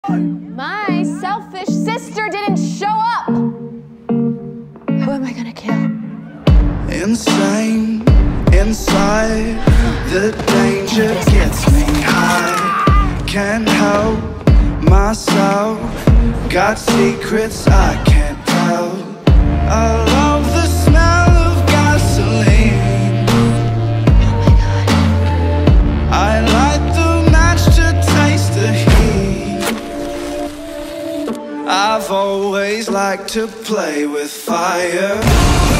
My selfish sister didn't show up. Who am I gonna kill? Insane, inside, the danger gets me high. Can't help myself, got secrets I can't tell. I love the smell of gasoline. Oh my god. I light the match to taste the heat. I've always liked to play with fire.